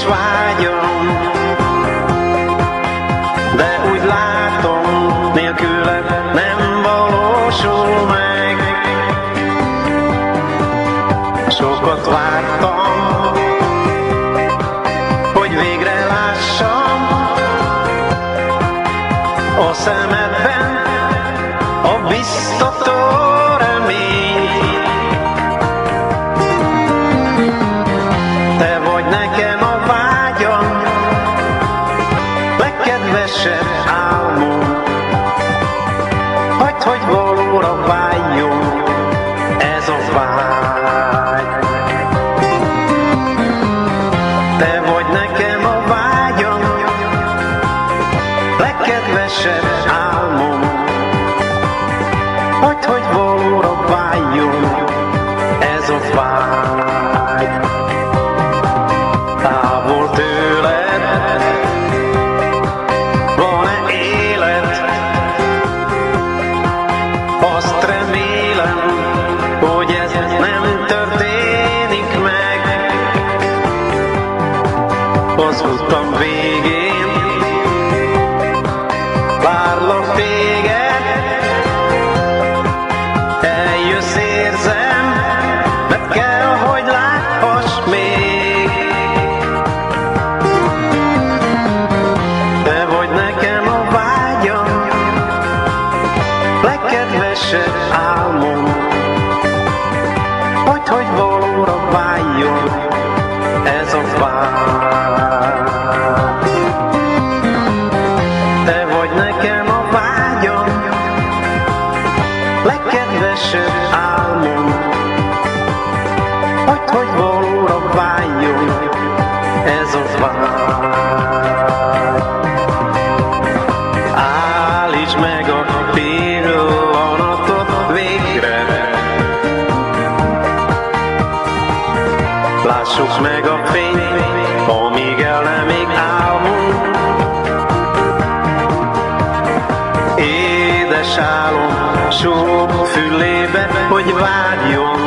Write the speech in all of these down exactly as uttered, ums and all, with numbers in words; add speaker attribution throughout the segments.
Speaker 1: is vágyom, de úgy látom, nélküled nem valósul meg. Sokat vártam, hogy végre lássam a szemedben a biztató reményt. Te vagy nekem a vágyam, legkedvesebb álmom. Hagyd, hogy valóra váljon ez a vágy. Te vagy nekem a vágyam, legkedvesebb álmom. Hagyd, hogy valóra váljon ez a vágy. Távol tőled van-e élet? Azt remélem, hogy ez nem történik meg. Az utam végén várlak téged, eljössz, érzem, mert kell, hogy láthass még. Te vagy nekem a vágyam, legkedvesebb álmom. Hagyd, hogy valóra váljon ez a vágy. Te vagy nekem a vágyam, legkedvesebb álmom. Hagyd, hogy valóra váljon ez a vágy. Állítsd meg a pillanatot végre, lássuk meg a fényt, amíg el nem még álmunk. Édes álom súg fülébe, hogy várjon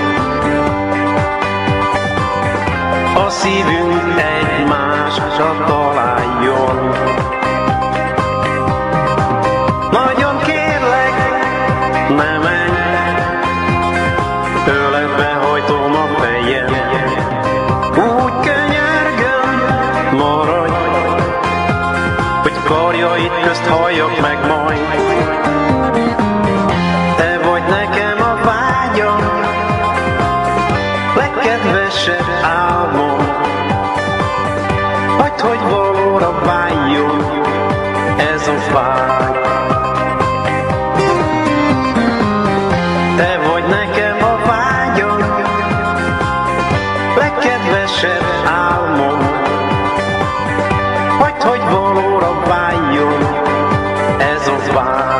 Speaker 1: a szívünk egymásra találjon. Nagyon kérlek, ne menj, öletbe hajtom a fejem. Úgy könyörgöm, maradj, hogy karjaid közt halljak meg majd. Te vagy nekem a vágyam, legkedvesebb álmom. Hagyd, hogy valóra váljon ez a vágy. Te vagy nekem a vágyam, legkedvesebb álmom. Hagyd, hogy valóra váljon ez a vágy.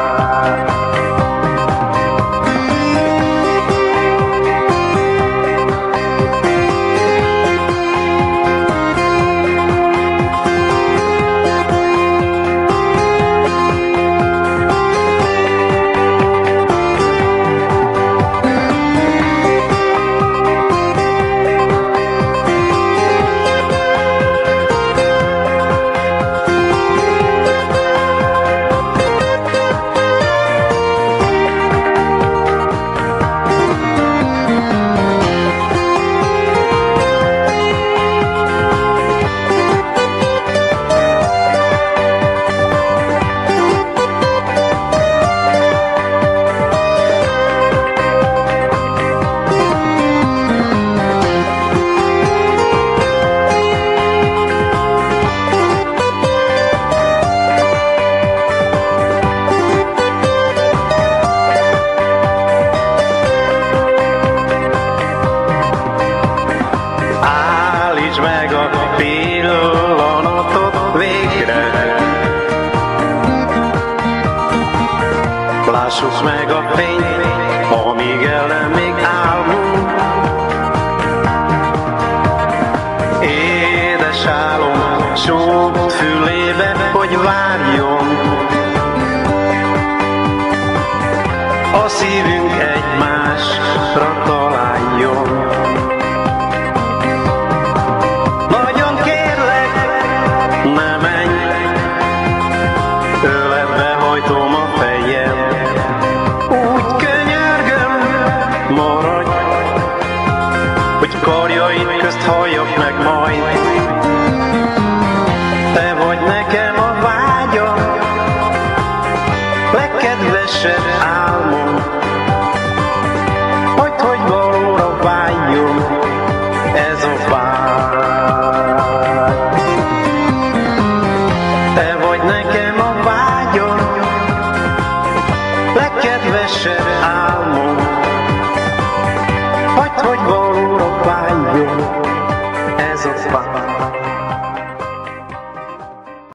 Speaker 1: Meg a pillanatot végre, lássuk meg a fényt, amíg el nem még álmunk. Édes álom súg fülébe, hogy várjon a szívünk egymásra.